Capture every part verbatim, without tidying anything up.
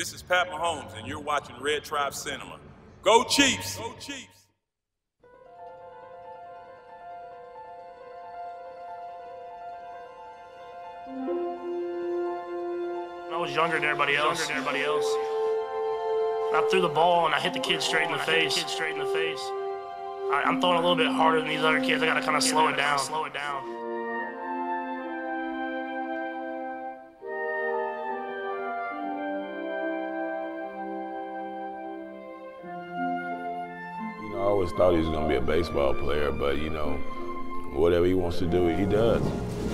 This is Pat Mahomes, and you're watching Red Tribe Cinema. Go Chiefs! Go Chiefs! I was younger than everybody else. Younger than everybody else. I threw the ball and I hit the kid straight in the face. Kid straight in the face. I, I'm throwing a little bit harder than these other kids. I gotta kind of slow it down. Slow it down. You know, I always thought he was gonna be a baseball player, but you know, whatever he wants to do, he does.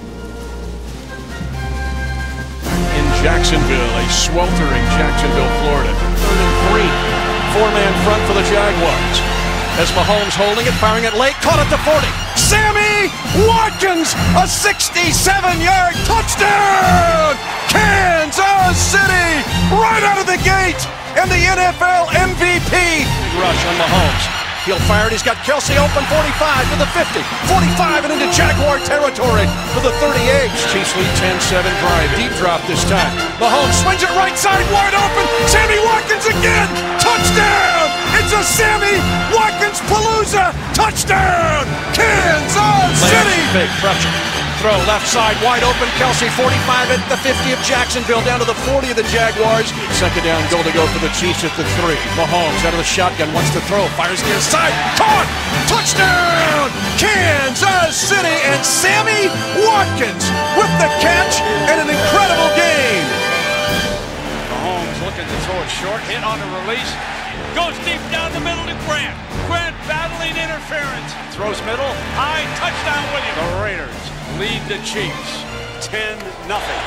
Jacksonville, a sweltering Jacksonville, Florida. Third and three. Four-man front for the Jaguars. As Mahomes holding it, firing it late, caught at the forty. Sammy Watkins, a sixty-seven-yard touchdown! Kansas City, right out of the gate, and the N F L M V P. Big rush on Mahomes. He'll fire it. He's got Kelsey open, forty-five to the fifty, forty-five and into Jaguar territory for the thirty-eight. Chiefs lead ten seven drive. Deep drop this time. Mahomes swings it right side, wide open. Sammy Watkins again. Touchdown! It's a Sammy Watkins Palooza. Touchdown! Kansas City! Big pressure. Throw left side, wide open. Kelsey, forty-five at the fifty of Jacksonville, down to the forty of the Jaguars. Second down, goal to go for the Chiefs at the three. Mahomes out of the shotgun, wants to throw, fires near side, caught! Touchdown! Kansas City, and Sammy Watkins with the catch and an incredible game. Mahomes looking to throw it short, hit on the release. Goes deep down the middle to Grant. Grant battling interference. Throws middle, high, touchdown Williams. The Raiders lead the Chiefs ten nothing.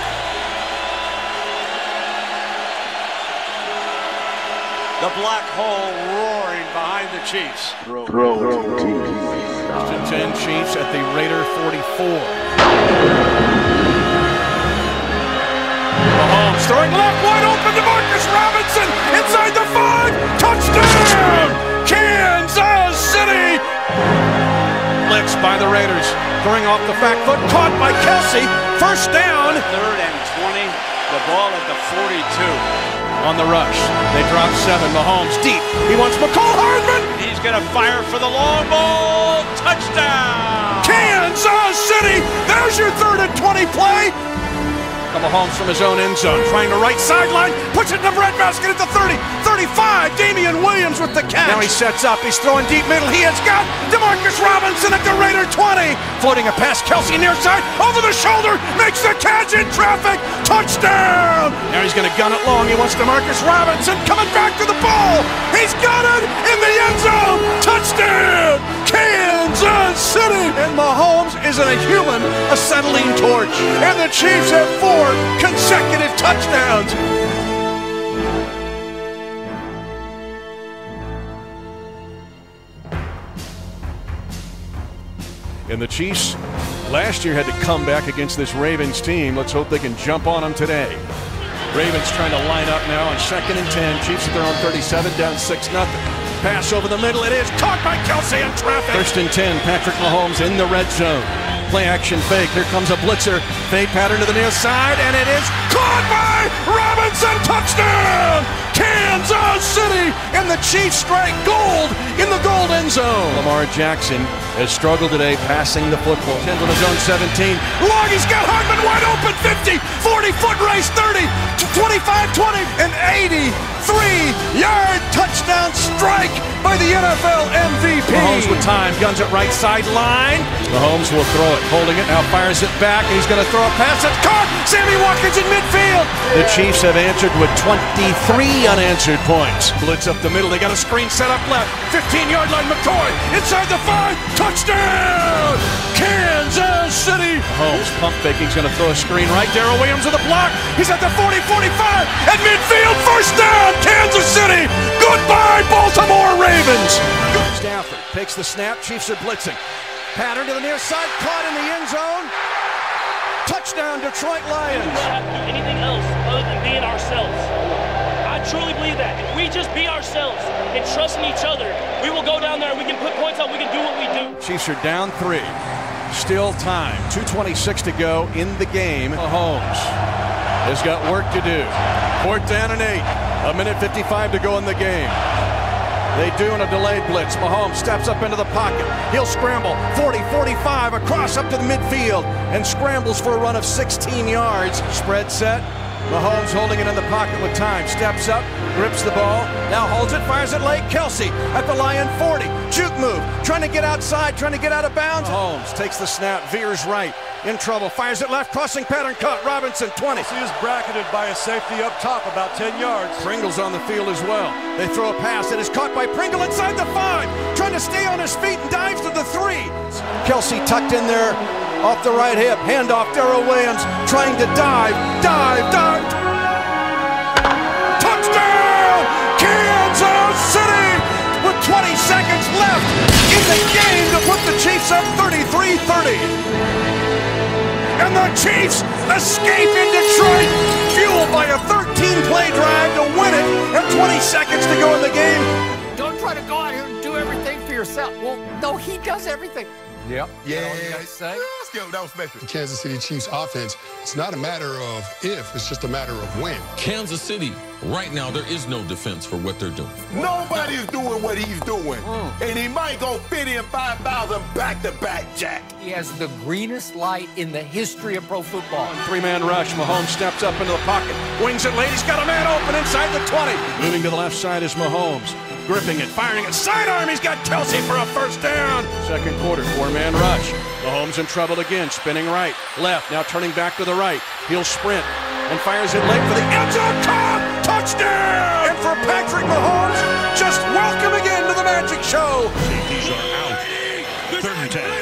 The black hole roaring behind the Chiefs. Throw, throw, throw. ten Chiefs at the Raider forty-four. Mahomes throwing left, wide open to Marcus Robinson. Inside the five. Touchdown! Kansas City! Blitz by the Raiders. Throwing off the back foot. Caught by Kelsey. First down. Third and twenty. The ball at the forty-two. On the rush. They drop seven. Mahomes deep. He wants McCall Hardman. He's going to fire for the long ball. Touchdown! Kansas City! There's your third and twenty play. Mahomes from his own end zone, trying to right sideline, puts it in the bread basket at the thirty, thirty-five, Damian Williams with the catch. Now he sets up, he's throwing deep middle, he has got DeMarcus Robinson at the Raider twenty. Floating a pass, Kelsey near side, over the shoulder, makes the catch in traffic, touchdown! Now he's gonna gun it long, he wants DeMarcus Robinson coming back to the ball. He's got it in the end zone, touchdown! Kansas City! And Mahomes isn't a human, acetylene torch. And the Chiefs have four consecutive touchdowns. And the Chiefs last year had to come back against this Ravens team. Let's hope they can jump on them today. Ravens trying to line up now on second and ten. Chiefs at their own thirty-seven, down six nothing. Pass over the middle, it is caught by Kelsey in traffic. First and ten, Patrick Mahomes in the red zone. Play action fake, here comes a blitzer. Fade pattern to the near side, and it is caught by Robinson, touchdown! Kansas City, and the Chiefs strike gold in the gold end zone. Lamar Jackson has struggled today passing the football. ten to his own seventeen. Long, he's got Hardman wide open, fifty, forty foot race, thirty, twenty-five, twenty, and eighty-three yard touchdown strike by the N F L M V P. Mahomes with time, guns it right sideline. Mahomes will throw it, holding it, now fires it back, and he's going to throw a pass. It's caught! Sammy Watkins in midfield. The Chiefs have answered with twenty-three unanswered points. Blitz up the middle, they got a screen set up left. fifteen yard line, McCoy inside the five. Touchdown! Kansas City! Mahomes pump fake, he's going to throw a screen right. Darrell Williams with a block. He's at the forty, forty-five. At midfield, first down, Kansas City! Goodbye, Baltimore Ravens! Stafford takes the snap, Chiefs are blitzing. Pattern to the near side, caught in the end zone. Touchdown, Detroit Lions. We don't have to do anything else other than being ourselves. I truly believe that. If we just be ourselves and trust in each other, we will go down there and we can put points up, we can do what we do. Chiefs are down three. Still time. two twenty-six to go in the game. Mahomes has got work to do. Fourth down and eight. A minute fifty-five to go in the game. They do in a delayed blitz. Mahomes steps up into the pocket. He'll scramble forty, forty-five, across up to the midfield, and scrambles for a run of sixteen yards. Spread set. Mahomes holding it in the pocket with time. Steps up, grips the ball, now holds it, fires it late. Kelsey at the Lion forty. Juke move, trying to get outside, trying to get out of bounds. Mahomes takes the snap, veers right, in trouble, fires it left, crossing pattern cut. Robinson, twenty. He is bracketed by a safety up top, about ten yards. Pringle's on the field as well. They throw a pass that is caught by Pringle inside the five, trying to stay on his feet and dives to the three. Kelsey tucked in there off the right hip, handoff Darrell Williams, trying to dive, dive, dive. Touchdown, Kansas City, with twenty seconds left in the game to put the Chiefs up thirty-three thirty. And the Chiefs escape in Detroit, fueled by a thirteen play drive to win it, and twenty seconds to go in the game. Don't try to go out here and do everything for yourself. Well, no, he does everything. Yep. Yeah. Say? That was special. The Kansas City Chiefs offense, it's not a matter of if, it's just a matter of when. Kansas City, right now, there is no defense for what they're doing. Nobody's doing what he's doing. Mm. And he might go fit in five thousand back-to-back, Jack. He has the greenest light in the history of pro football. Three-man rush. Mahomes steps up into the pocket. Wings it late. He's got a man open inside the twenty. Moving to the left side is Mahomes. Gripping it, firing it. Sidearm. He's got Kelsey for a first down. Second quarter, four-man rush. Mahomes in trouble again. Spinning right, left. Now turning back to the right. He'll sprint and fires it late for the end zone. Caught! Touchdown! And for Patrick Mahomes, just welcome again to the Magic Show. Safeties are out. Third and ten.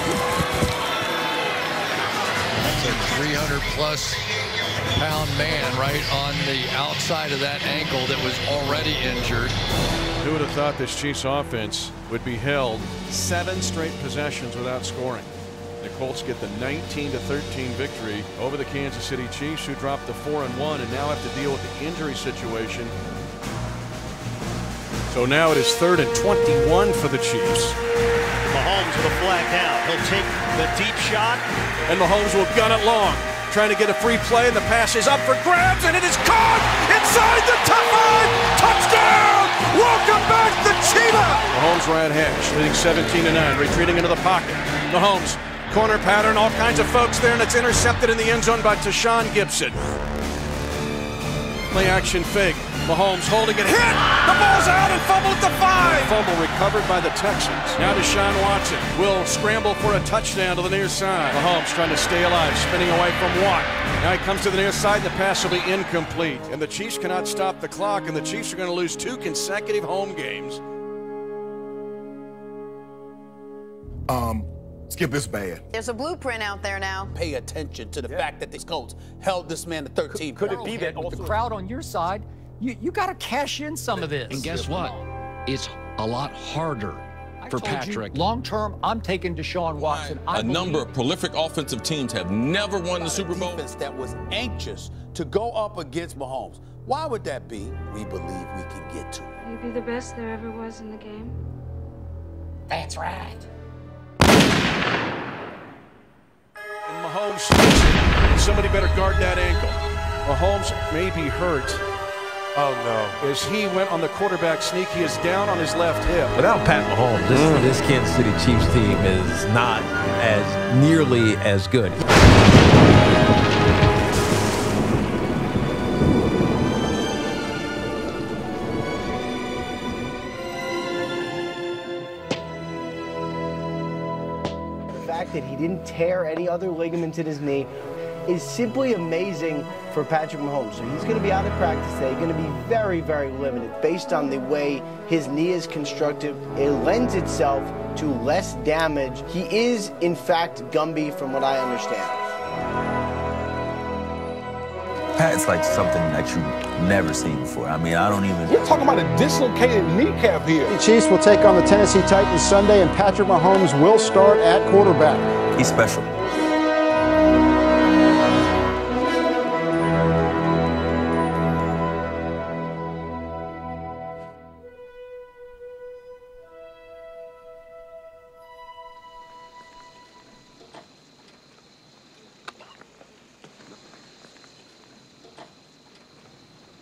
That's a three hundred plus pound man right on the outside of that ankle that was already injured. Who would have thought this Chiefs offense would be held seven straight possessions without scoring? The Colts get the nineteen to thirteen victory over the Kansas City Chiefs, who dropped to four and one and now have to deal with the injury situation. So now it is third and twenty-one for the Chiefs. Mahomes with a flag down. He'll take the deep shot. And Mahomes will gun it long, trying to get a free play, and the pass is up for grabs, and it is caught inside the top line. Touchdown! Welcome back, the Cheetah! Mahomes right hash, leading seventeen to nine, retreating into the pocket. Mahomes, corner pattern, all kinds of folks there, and it's intercepted in the end zone by Tashawn Gibson. Play action fake. Mahomes holding it, hit! The ball's out and fumbled at the five! Fumble recovered by the Texans. Now Deshaun Watson will scramble for a touchdown to the near side. Mahomes trying to stay alive, spinning away from Watt. Now he comes to the near side, and the pass will be incomplete. And the Chiefs cannot stop the clock, and the Chiefs are going to lose two consecutive home games. Um, Skip, it's bad. There's a blueprint out there now. Pay attention to the yeah. fact that the Colts held this man to thirteen. Could, could it be that with the crowd on your side, you, you got to cash in some of this? And guess what? It's a lot harder I for told Patrick. You, long term, I'm taking Deshaun Watson. I a believe... number of prolific offensive teams have never won the Super Bowl. Defense that was anxious to go up against Mahomes. Why would that be? We believe we can get to it. Maybe the best there ever was in the game. That's right. And Mahomes sneaks it, and somebody better guard that ankle. Mahomes may be hurt. Oh, no. As he went on the quarterback sneak, he is down on his left hip. Without Pat Mahomes, this, mm. this Kansas City Chiefs team is not as nearly as good. The fact that he didn't tear any other ligaments in his knee is simply amazing for Patrick Mahomes. So he's going to be out of practice today, going to be very, very limited based on the way his knee is constructed. It lends itself to less damage. He is, in fact, Gumby from what I understand. Pat's like something that you've never seen before. I mean, I don't even... You're talking about a dislocated kneecap here. The Chiefs will take on the Tennessee Titans Sunday, and Patrick Mahomes will start at quarterback. He's special.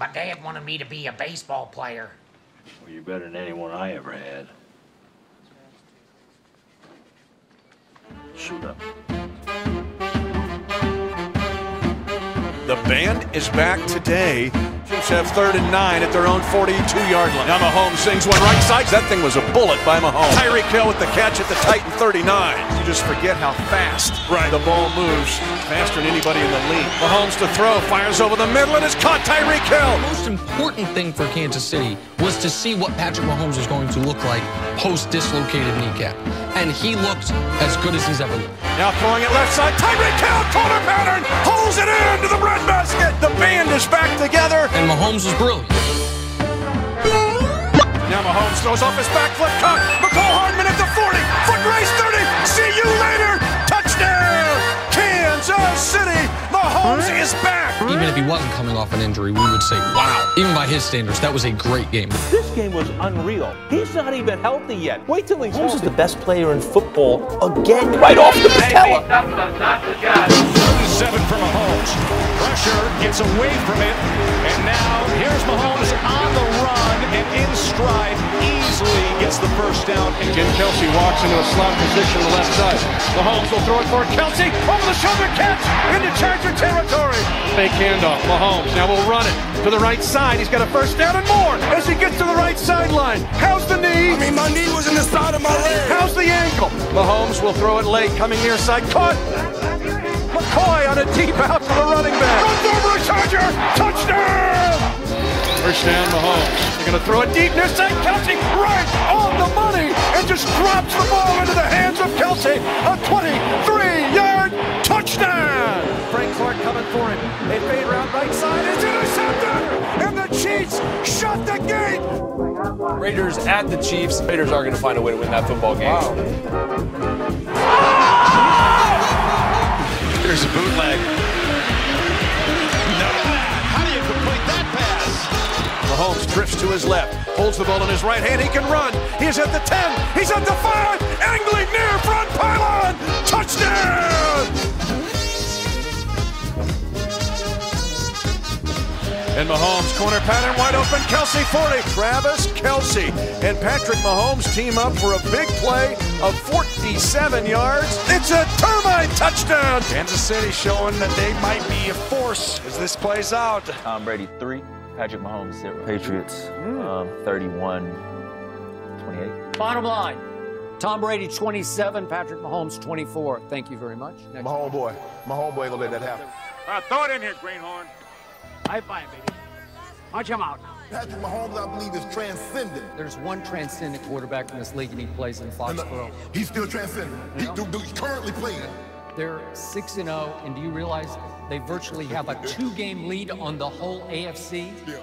but Dad wanted me to be a baseball player. Well, you're better than anyone I ever had. Shoot up. The band is back today. Chiefs have third and nine at their own forty-two yard line. Now Mahomes sings one right side. That thing was a bullet by Mahomes. Tyreek Hill with the catch at the Titan thirty-nine. You just forget how fast right. the ball moves. Faster than anybody in the league. Mahomes to throw, fires over the middle, and it's caught. Tyreek Hill. The most important thing for Kansas City was to see what Patrick Mahomes was going to look like post-dislocated kneecap. And he looked as good as he's ever looked. Now throwing it left side, Tyreek Hill, corner pattern, holds it into the breadbasket. The band is back together. And Mahomes was brilliant. Now Mahomes throws off his back foot, caught. McCall Hardman at the forty, foot race thirty. See you later. Touchdown, Kansas City. Mahomes is back. Even if he wasn't coming off an injury, we would say, wow. Even by his standards, that was a great game. This game was unreal. He's not even healthy yet. Wait till he's Mahomes is the best player in football again. Right off the patella. Seven for Mahomes. Pressure gets away from it. And now here's Mahomes on the run and in stride. Easily gets the first down. Again, Kelsey walks into a slot position on the left side. Mahomes will throw it for Kelsey. Over the shoulder catch into Charger territory. Fake handoff. Mahomes now will run it to the right side. He's got a first down and more as he gets to the right sideline. How's the knee? I mean, my knee was in the side of my leg. How's the ankle? Mahomes will throw it late, coming near side. Caught. McCoy on a deep out to the running back. Runs over a Charger. Touchdown. First down, Mahomes. They're going to throw it deep near side. Kelsey right on the money and just drops the ball into the hands of Kelsey. A twenty-three yard touchdown. Frank Clark coming for it. A fade route right side. It's intercepted. And the Chiefs shut the gate. Raiders at the Chiefs. Raiders are going to find a way to win that football game. Wow. There's a bootleg. No. How do you complete that pass? Mahomes drifts to his left, holds the ball in his right hand. He can run. He's at the ten. He's at the five. Angling near front pylon. Touchdown! And Mahomes, corner pattern, wide open, Kelsey forty. Travis Kelsey and Patrick Mahomes team up for a big play of forty-seven yards. It's a termite touchdown. Kansas City showing that they might be a force as this plays out. Tom Brady, three. Patrick Mahomes, zero. Patriots, um, thirty-one twenty-eight. Bottom line, Tom Brady, twenty-seven, Patrick Mahomes, twenty-four. Thank you very much. Next my homeboy. My homeboy gonna let that happen. Uh, throw it in here, Greenhorn. High five, baby. Punch him out now. Patrick Mahomes, I believe, is transcendent. There's one transcendent quarterback in this league, and he plays in Foxborough. He's still transcendent. He, do, do, he's currently playing. They're six and oh, and do you realize they virtually have a two-game lead on the whole A F C? Yeah.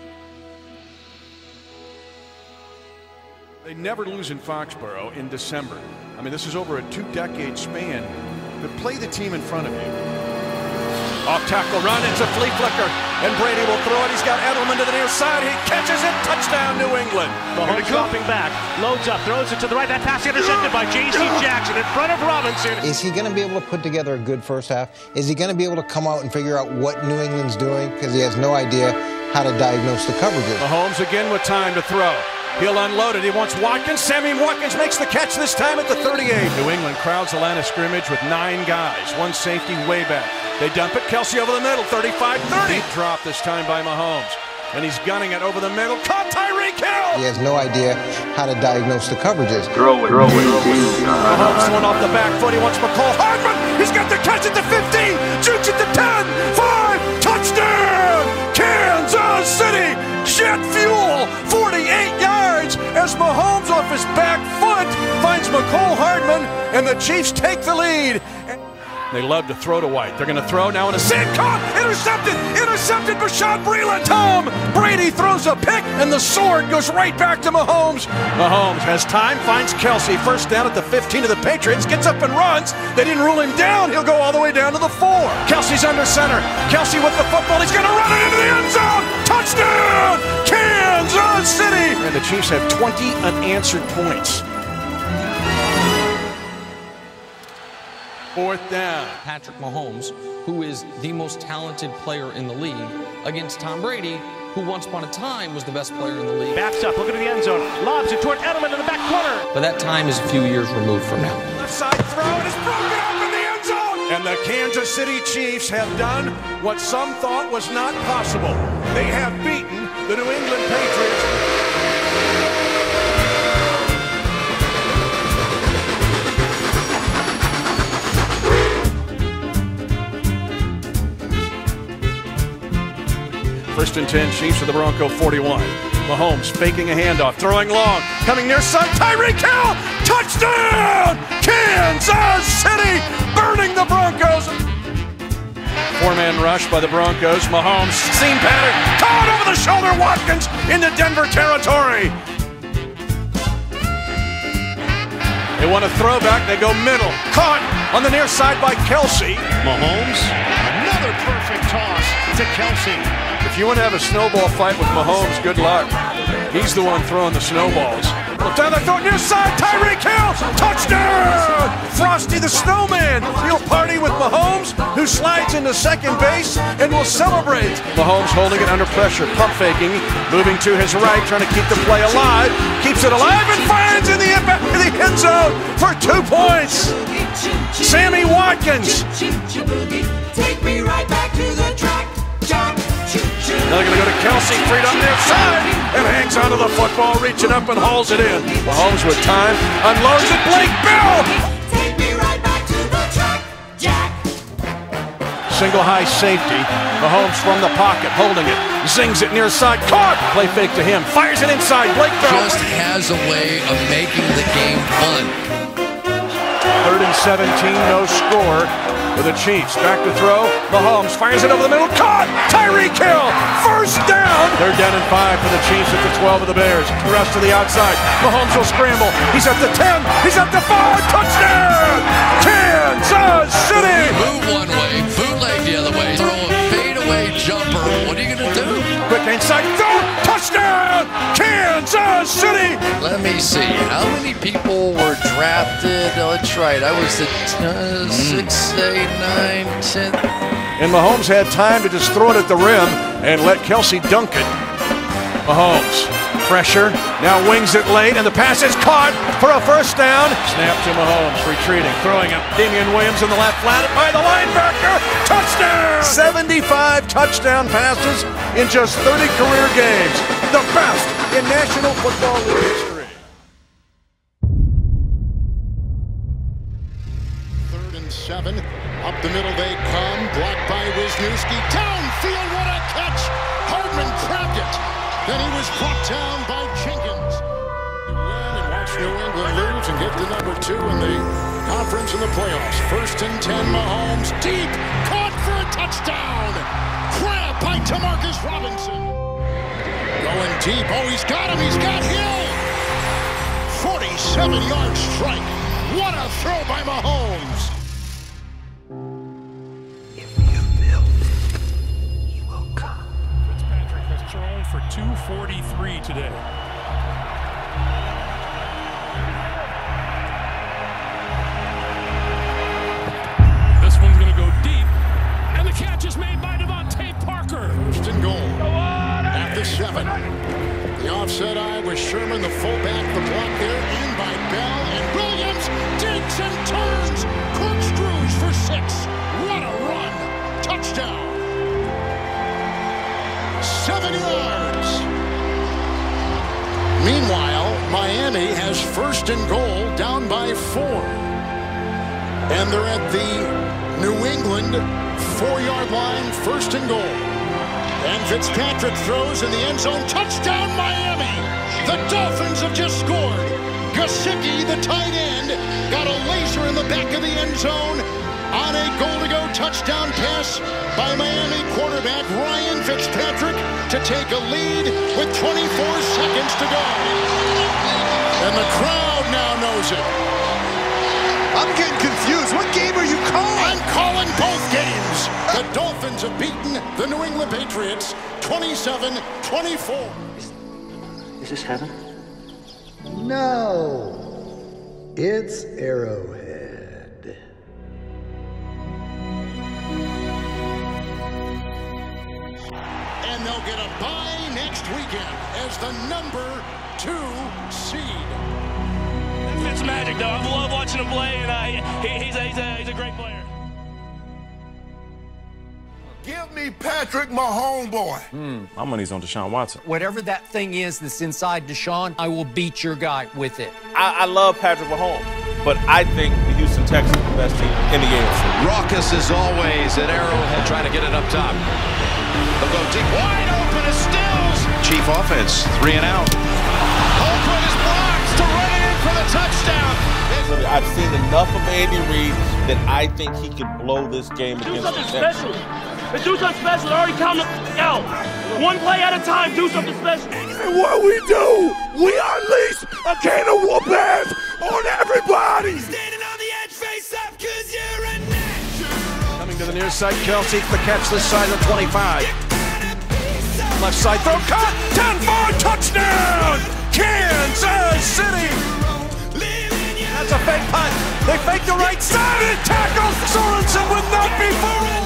They never lose in Foxborough in December. I mean, this is over a two-decade span. But play the team in front of you. Off tackle run, it's a flea flicker, and Brady will throw it. He's got Edelman to the near side. He catches it. Touchdown, New England. Mahomes dropping back, loads up, throws it to the right. That pass intercepted by J C Jackson in front of Robinson. Is he going to be able to put together a good first half? Is he going to be able to come out and figure out what New England's doing? Because he has no idea how to diagnose the coverages. Mahomes again with time to throw. He'll unload it. He wants Watkins. Sammy Watkins makes the catch this time at the thirty-eight. New England crowds the line of scrimmage with nine guys. One safety way back. They dump it. Kelsey over the middle. thirty-five thirty. Deep drop this time by Mahomes. And he's gunning it over the middle. Caught Tyreek Hill. He has no idea how to diagnose the coverages. Throw it, throw it. Mahomes one off the back foot. He wants McCall Hardman. He's got the catch at the fifteen. Jukes at the ten. Five. Touchdown. Kansas City. Jet fuel. forty-eight yards as Mahomes off his back foot finds McCall Hardman, and the Chiefs take the lead. They love to throw to White. They're going to throw now in a sand caught. Intercepted. Intercepted. Bashaud Breeland. Tom Brady throws a pick, and the sword goes right back to Mahomes. Mahomes has time, finds Kelsey. First down at the fifteen of the Patriots. Gets up and runs. They didn't rule him down. He'll go all the way down to the four. Kelsey's under center. Kelsey with the football. He's going to run it into the end zone. Touchdown, Kansas City. And the Chiefs have twenty unanswered points. Fourth down. Patrick Mahomes, who is the most talented player in the league, against Tom Brady, who once upon a time was the best player in the league. Backs up, looking at the end zone, lobs it toward Edelman in the back corner. But that time is a few years removed from now. Left side throw, and it's broken up in the end zone! And the Kansas City Chiefs have done what some thought was not possible. They have beaten the New England Patriots. First and ten, Chiefs of the Bronco forty-one. Mahomes faking a handoff, throwing long, coming near side, Tyreek Hill, touchdown! Kansas City burning the Broncos. Four-man rush by the Broncos. Mahomes, seam pattern, caught over the shoulder, Watkins into Denver territory. They want a throwback, they go middle, caught on the near side by Kelsey. Mahomes, another perfect toss to Kelsey. If you want to have a snowball fight with Mahomes, good luck. He's the one throwing the snowballs. Well, down the throat, near side, Tyreek Hill, touchdown! Frosty the Snowman, he'll party with Mahomes, who slides into second base and will celebrate. Mahomes holding it under pressure, pump faking, moving to his right, trying to keep the play alive, keeps it alive and finds in the, in the end zone for two points. Sammy Watkins. Take me right back to the track, Jack. Now they're going to go to Kelsey, freed up near side, and hangs onto the football, reaching up and hauls it in. Mahomes with time, unloads it, Blake Bell! Take me right back to the track, Jack. Single high safety, Mahomes from the pocket, holding it, zings it near side, caught! Play fake to him, fires it inside, Blake Bell! Just has a way of making the game fun. Third and seventeen, no score for the Chiefs. Back to throw. Mahomes fires it over the middle. Caught! Tyreek Hill! First down! They're down and five for the Chiefs at the twelve of the Bears. Rush to the outside. Mahomes will scramble. He's at the ten. He's at the five. Touchdown! Kansas City! Move one way, bootleg the other way. Throw a fadeaway jumper. What are you going to do? Quick inside throw. Touchdown! Kansas City! Let me see. How many people were drafted? Oh, that's right. I was the uh, six, eight, nine, ten. And Mahomes had time to just throw it at the rim and let Kelsey dunk it. Mahomes, pressure, now wings it late, and the pass is caught for a first down. Snap to Mahomes, retreating, throwing it. Damian Williams in the left flat by the linebacker. Touchdown! seventy-five touchdown passes in just thirty career games. The best in National Football League history. Third and seven. Up the middle they come. Blocked by Wisniewski. Downfield, what a catch! Hardman cracked it. Then he was brought down by Jenkins. To win and watch New England lose and get to number two in the conference in the playoffs. First and ten, Mahomes deep. Caught for a touchdown. Grab by Demarcus Robinson. Going deep. Oh, he's got him. He's got Hill. forty-seven yard strike. What a throw by Mahomes. Thrown for two forty-three today. This one's going to go deep, and the catch is made by Devontae Parker. First and goal at the seven. The offset eye was Sherman, the fullback, the block there, in by Bell, and Williams digs and turns, corkscrews for six. What a run! Touchdown! Seven yards. Meanwhile, Miami has first and goal down by four. And they're at the New England four-yard line, first and goal. And Fitzpatrick throws in the end zone. Touchdown, Miami! The Dolphins have just scored. Gesicki, the tight end, got a laser in the back of the end zone on a goal-to-go touchdown pass by Miami quarterback Ryan Fitzpatrick to take a lead with twenty-four seconds to go. And the crowd now knows it. I'm getting confused. What game are you calling? I'm calling both games. The Dolphins have beaten the New England Patriots twenty-seven twenty-four. Is this heaven? No. It's Arrowhead. And they'll get a bye as the number two seed. It's magic, though. I love watching him play, and uh, he, he's, a, he's, a, he's a great player. Give me Patrick Mahomes, boy. Hmm. My money's on Deshaun Watson. Whatever that thing is that's inside Deshaun, I will beat your guy with it. I, I love Patrick Mahomes, but I think the Houston Texans are the best team in the A F C. Raucous as always at Arrowhead, trying to get it up top. They'll go deep, wide open as Stills. Chief offense, three and out. Holbrook is blocked to run it in for the touchdown. I've seen enough of Andy Reid that I think he could blow this game Do against something the Texans. special. Let's do something special. They're already counting out. One play at a time. Do something special. And what we do, we unleash a can of whoop ass on everybody. Standing on the edge, face up, cause you're a natural. Coming to the near side, Kelsey for the catch this side of the twenty-five. Left side throw, caught, ten five, touchdown! Kansas City! That's a fake punt. They fake the right side and tackle. Sorensen would not be fooled.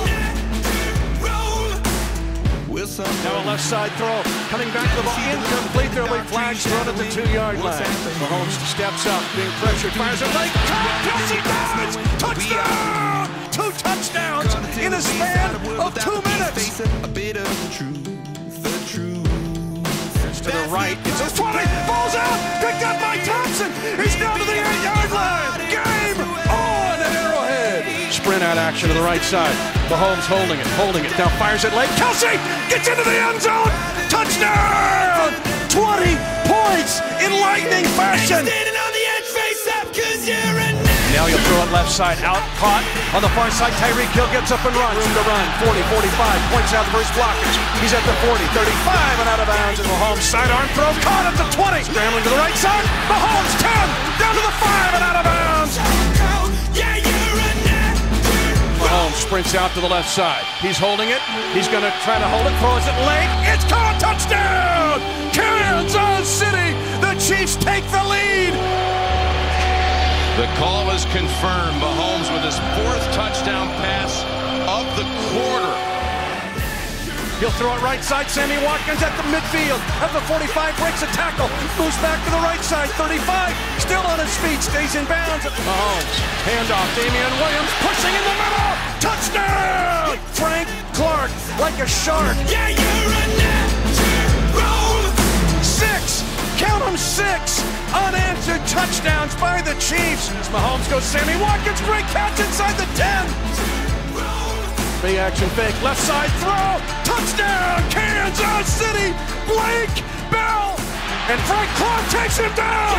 Now a left side throw. Coming back to the ball. Incomplete. There'll be flags thrown at the two-yard line. Mahomes steps up, being pressured, fires a late. Kelsey dives! Touchdown! Two touchdowns in a span of two minutes. A bit of the truth, the truth. To the right, it's a twenty, falls out, picked up by Thompson. He's down to the eight-yard line. Game on at Arrowhead. Sprint out action to the right side. Mahomes holding it, holding it. Now fires it late. Kelsey gets into the end zone. Touchdown! twenty points in lightning fashion. Standing on the edge, face up, cause you're a Now you'll throw it left side, out, caught. On the far side, Tyreek Hill gets up and runs. Room to run, forty, forty-five, points out the first blockage. He's at the forty, thirty-five, and out of bounds. And Mahomes sidearm throw, caught at the twenty. Scrambling to the right side, Mahomes ten, down to the five, and out of bounds. Yeah, you're a natural. Mahomes sprints out to the left side. He's holding it. He's going to try to hold it, throws it late. It's caught, touchdown! Kansas City, the Chiefs take the lead. The call is confirmed. Mahomes with his fourth touchdown pass of the quarter. He'll throw it right side. Sammy Watkins at the midfield. At the forty-five, breaks a tackle. Moves back to the right side. thirty-five, still on his feet. Stays in bounds. Mahomes, handoff. Damian Williams pushing in the middle. Touchdown! Frank Clark like a shark. Yeah, you're a natural. Six, count them six. Unanswered touchdowns by the Chiefs. As Mahomes goes, Sammy Watkins, great catch inside the ten. Big action fake, left side throw, touchdown, Kansas City, Blake Bell, and Frank Clark takes him down.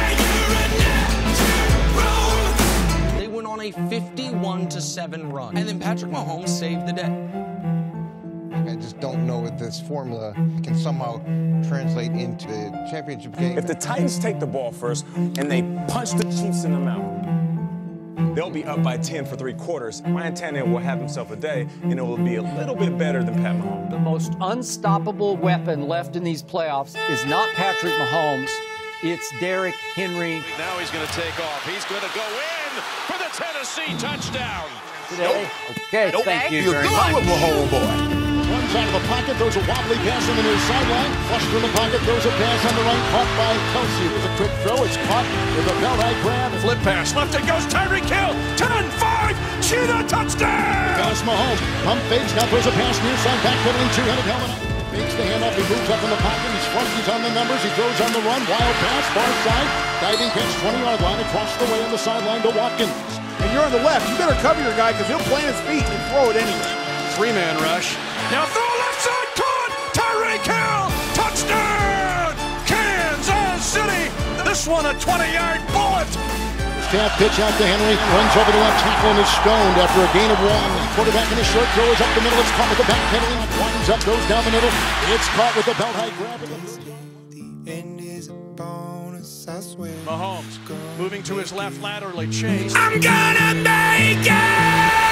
They went on a fifty-one to seven run, and then Patrick Mahomes saved the day. I just don't know if this formula can somehow translate into a championship game. If the Titans take the ball first and they punch the Chiefs in the mouth, they'll be up by ten for three quarters. Ryan Tannehill will have himself a day, and it will be a little bit better than Pat Mahomes. The most unstoppable weapon left in these playoffs is not Patrick Mahomes. It's Derrick Henry. Now he's going to take off. He's going to go in for the Tennessee touchdown. Today. Okay, Nope. thank you You're very good much. with Mahomes, boy. Runs out of the pocket, throws a wobbly pass on the near sideline. Flushed from the pocket, throws a pass on the right, caught by Kelsey. With a quick throw, it's caught with a belt high grab. Flip pass, left it goes, Tyreek Hill, ten five, Cheetah touchdown! Pass Mahomes, pump fakes, now throws a pass near side, backpedaling, two-headed helmet. Fakes the handoff, he moves up in the pocket, he's flushed, he's on the numbers, he throws on the run, wild pass, far side, diving catch, twenty-yard line, across the way on the sideline to Watkins. And you're on the left, you better cover your guy because he'll plant his feet and throw it anyway. Three-man rush. Now throw left side, caught! Tyreek Hill! Touchdown! Kansas City! This one a twenty-yard bullet! Snap pitch out to Henry, runs over the left tackle and is stoned after a gain of one. Quarterback in the short throw is up the middle, it's caught with the back pedaling, winds up, goes down the middle, it's caught with the belt high grab. The end is a bonus, I swear. Mahomes moving to his left laterally, chase. I'm gonna make it!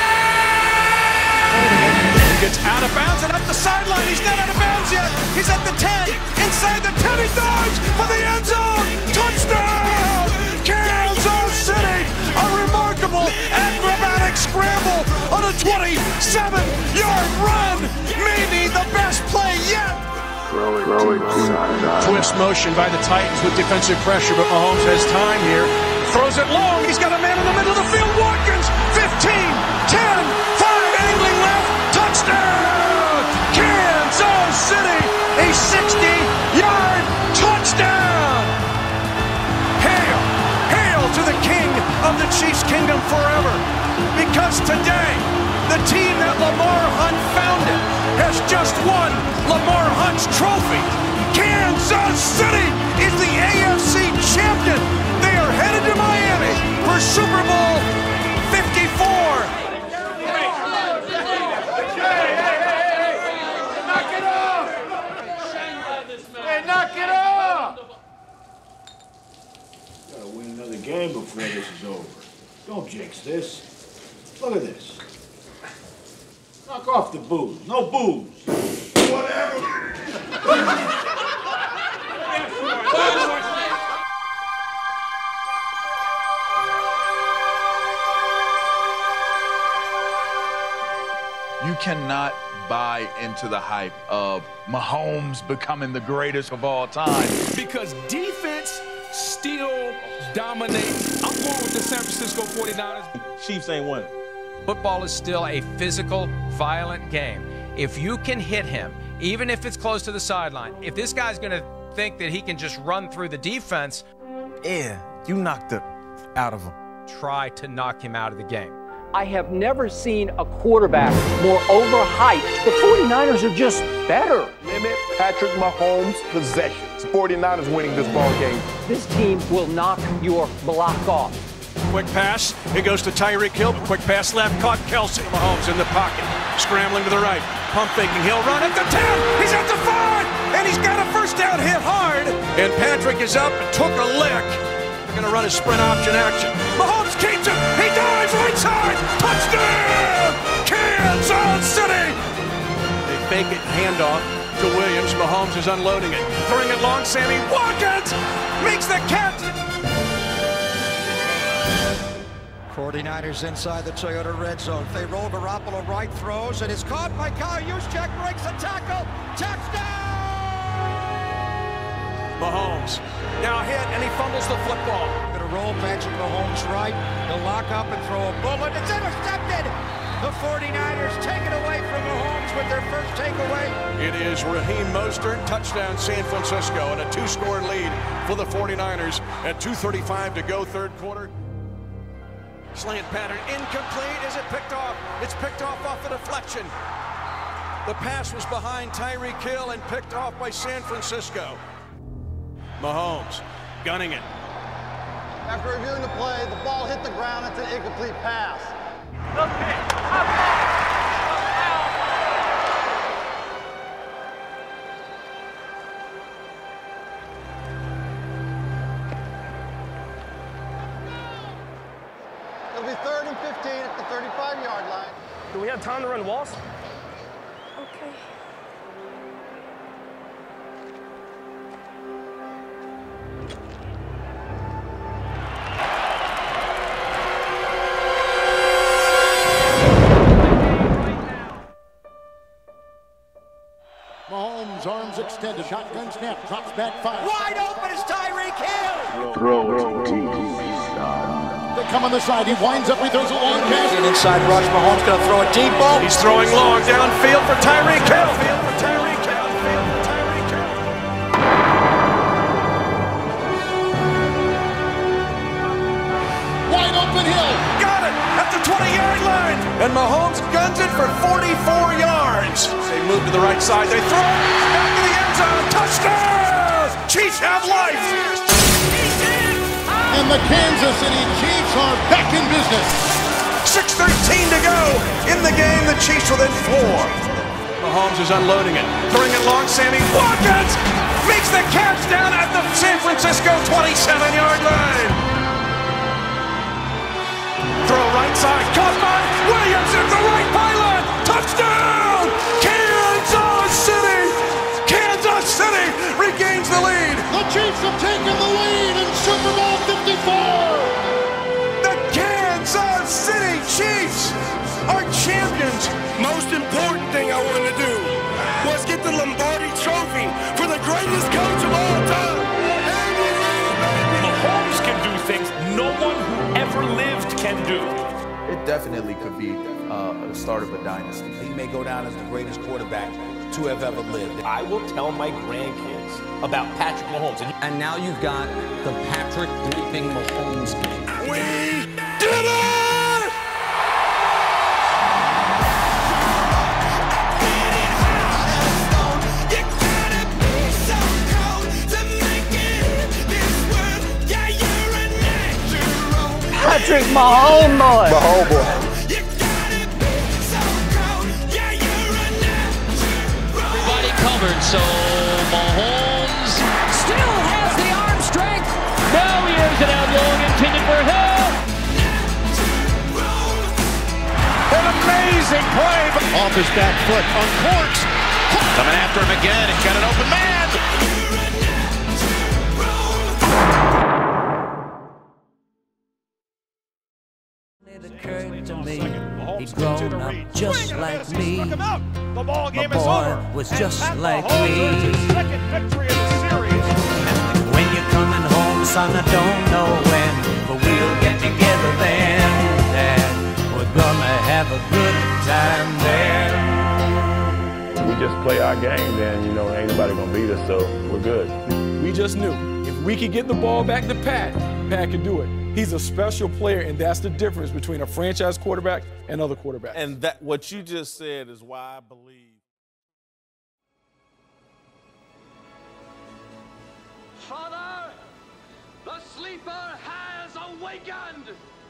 He gets out of bounds and up the sideline. He's not out of bounds yet. He's at the ten. Inside the ten, he dives for the end zone. Touchdown! Kansas City! A remarkable acrobatic scramble on a twenty-seven yard run. Maybe the best play yet. Rolling, rolling. Twist motion by the Titans with defensive pressure, but Mahomes has time here. Throws it long. He's got a man in the middle of the field. Watkins, fifteen, ten, five, angling left. Touchdown! Kansas City, a sixty-yard touchdown! Hail, hail to the King of the Chiefs Kingdom forever. Because today, the team that Lamar Hunt founded has just won Lamar Hunt's trophy. Kansas City is the A F C champion. They are headed to Miami for Super Bowl fifty-four. Knock it off! Hey, knock it off! Gotta win another game before this is over. Don't jinx this. Look at this. Knock off the booze. No booze. Whatever. You cannot buy into the hype of Mahomes becoming the greatest of all time. Because defense still dominates. I'm going with the San Francisco forty-niners. Chiefs ain't winning. Football is still a physical, violent game. If you can hit him, even if it's close to the sideline, if this guy's going to think that he can just run through the defense, Yeah, you knocked it out of him. try to knock him out of the game. I have never seen a quarterback more overhyped. The forty-niners are just better. Limit Patrick Mahomes' possessions. forty-niners winning this ball game. This team will knock your block off. Quick pass. It goes to Tyreek Hill. Quick pass left. Caught Kelsey. Mahomes in the pocket. Scrambling to the right. Pump faking. He'll run at the ten. He's at the five. And he's got a first down, hit hard. And Patrick is up and took a lick. They're going to run a sprint option action. Mahomes keeps it. He dives right side. Touchdown! Kansas City! They fake it. Handoff to Williams. Mahomes is unloading it. Throwing it long. Sammy Watkins makes the catch. forty-niners inside the Toyota red zone. They roll. Garoppolo right, throws, and is caught by Kyle Juszczyk. Breaks the tackle. Touchdown! Mahomes now hit, and he fumbles the football. Gonna roll Patrick Mahomes right. He'll lock up and throw a bullet. It's intercepted! The forty-niners take it away from Mahomes with their first takeaway. It is Raheem Mostert, touchdown San Francisco, and a two-score lead for the forty-niners at two thirty-five to go, third quarter. Slant pattern incomplete. Is it picked off? It's picked off off the deflection. The pass was behind Tyreek Hill and picked off by San Francisco. Mahomes gunning it. After reviewing the play, the ball hit the ground. It's an incomplete pass. It'll be third and fifteen at the thirty-five yard line. Do we have time to run walls? Okay. Mahomes, arms extended, shotgun snap, drops back five. Wide open is Tyreek Hill! Throw it deep. They come on the side, he winds up, he throws a long pass. An inside rush, Mahomes gonna throw a deep ball. He's throwing long downfield for Tyreek Hill. Field for Tyreek Hill. Field for Tyreek Hill. Wide open Hill. Got it at the twenty-yard line. And Mahomes guns it for forty-four yards. They move to the right side. They throw it back to the end zone. Touchdown! Chiefs have life. And the Kansas City Chiefs are back in business. six thirteen to go in the game. The Chiefs within four. Mahomes is unloading it. Throwing it long. Sammy Watkins makes the catch down at the San Francisco twenty-seven yard line. Throw right side. Caught by Williams at the right pylon. Touchdown! Kansas City! Kansas City regains the lead. The Chiefs have taken the lead in Super Bowl fifty-four. The Kansas City Chiefs are champions. Most important thing I want to do was get the Lombardi Trophy for the great definitely could be uh, the start of a dynasty. He may go down as the greatest quarterback to have ever lived. I will tell my grandkids about Patrick Mahomes. And now you've got the Patrick bleeping Mahomes game. We did it! Patrick Mahomes boy. Mahomes boy. Everybody covered, so Mahomes still has the arm strength. Now he is it out long, intended for Hill. An amazing play. Off his back foot, uncorks. Coming after him again. He's got an open man. It occurred to me, he'd grown up just like me. The ball game My is boy over. was just And like Mahomes me. earns his second victory of the series. When you're coming home, son, I don't know when, but we'll get together then, Dad. We're gonna have a good time there. We just play our game, then, you know, ain't nobody gonna beat us, so we're good. We just knew if we could get the ball back to Pat, Pat could do it. He's a special player, and that's the difference between a franchise quarterback and other quarterbacks. And that what you just said is why I believe. Father, the sleeper has awakened.